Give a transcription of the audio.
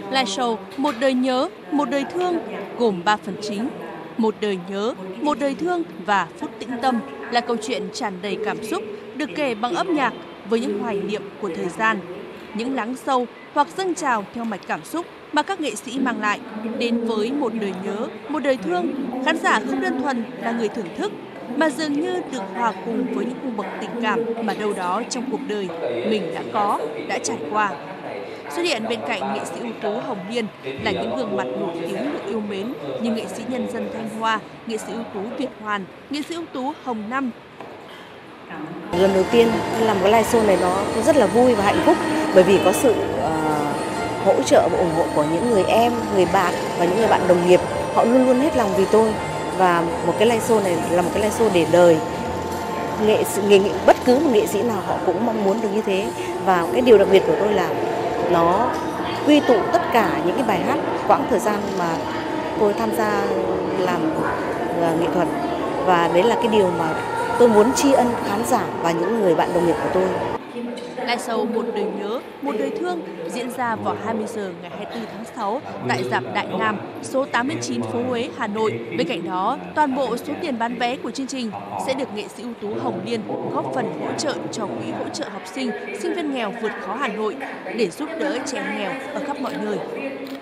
Live show Một đời nhớ, một đời thương gồm 3 phần chính. Một đời nhớ, một đời thương và phút tĩnh tâm là câu chuyện tràn đầy cảm xúc được kể bằng âm nhạc với những hoài niệm của thời gian, những lắng sâu hoặc dâng trào theo mạch cảm xúc mà các nghệ sĩ mang lại. Đến với Một đời nhớ, một đời thương, khán giả không đơn thuần là người thưởng thức mà dường như được hòa cùng với những cung bậc tình cảm mà đâu đó trong cuộc đời mình đã có, đã trải qua. Xuất hiện bên cạnh nghệ sĩ ưu tú Hồng Liên là những gương mặt nổi tiếng được yêu mến như nghệ sĩ nhân dân Thanh Hoa, nghệ sĩ ưu tú Việt Hoàn, nghệ sĩ ưu tú Hồng Năm. Lần đầu tiên làm cái live show này nó rất là vui và hạnh phúc bởi vì có sự hỗ trợ và ủng hộ của những người em, người bạn và những người bạn đồng nghiệp. Họ luôn luôn hết lòng vì tôi và một cái live show này là một cái live show để đời. Bất cứ một nghệ sĩ nào họ cũng mong muốn được như thế, và cái điều đặc biệt của tôi là nó quy tụ tất cả những cái bài hát quãng thời gian mà tôi tham gia làm nghệ thuật, và đấy là cái điều mà tôi muốn tri ân khán giả và những người bạn đồng nghiệp của tôi. Live show Một đời nhớ, một đời thương diễn ra vào 20 giờ ngày 24 tháng 6 tại rạp Đại Nam, số 89 phố Huế, Hà Nội. Bên cạnh đó, toàn bộ số tiền bán vé của chương trình sẽ được nghệ sĩ ưu tú Hồng Liên góp phần hỗ trợ cho quỹ hỗ trợ học sinh, sinh viên nghèo vượt khó Hà Nội để giúp đỡ trẻ em nghèo ở khắp mọi nơi.